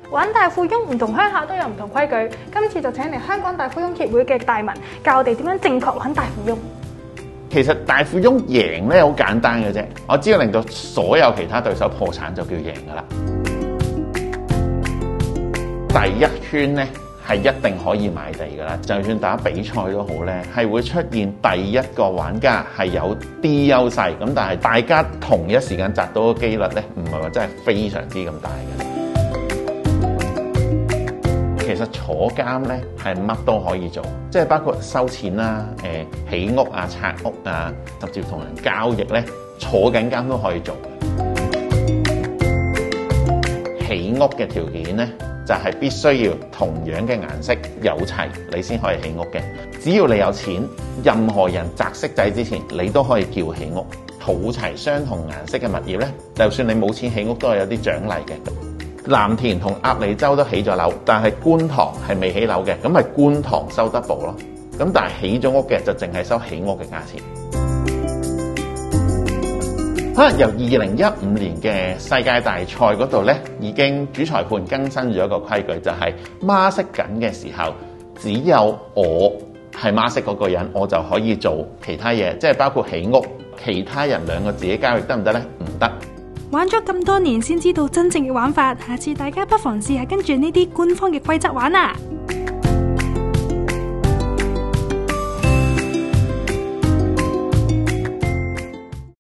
玩大富翁唔同鄉下都有唔同規矩，今次就請嚟香港大富翁協會嘅大文教我哋點樣正確玩大富翁。 其實大富翁贏咧好簡單嘅啫，我只要令到所有其他對手破產就叫贏噶啦。第一圈咧係一定可以買地噶啦，就算打比賽都好咧，係會出現第一個玩家係有啲優勢，咁但係大家同一時間擲到嘅機率咧，唔係話真係非常之咁大嘅。其實坐監咧係乜都可以做，即係包括收錢啦、起屋啊、拆屋啊，甚至同人交易咧，坐緊監都可以做。起屋嘅條件咧，就係必須要同樣嘅顏色有齊，你先可以起屋嘅。只要你有錢，任何人擲骰仔之前，你都可以叫起屋。儲齊相同顏色嘅物業咧，就算你冇錢起屋，都係有啲獎勵嘅。藍田同鴨脷洲都起咗樓，但係觀塘係未起樓嘅，咁係觀塘收 double 咯。咁但係起咗屋嘅就淨係收起屋嘅價錢。可能由2015年嘅世界大賽嗰度咧，已經主裁判更新咗一個規矩，就係孖骰緊嘅時候，只有我係孖骰嗰個人，我就可以做其他嘢，即係包括起屋。其他人兩個自己交易得唔得咧？唔得。 玩咗咁多年先知道真正嘅玩法，下次大家不妨試下跟住呢啲官方嘅規則玩啊！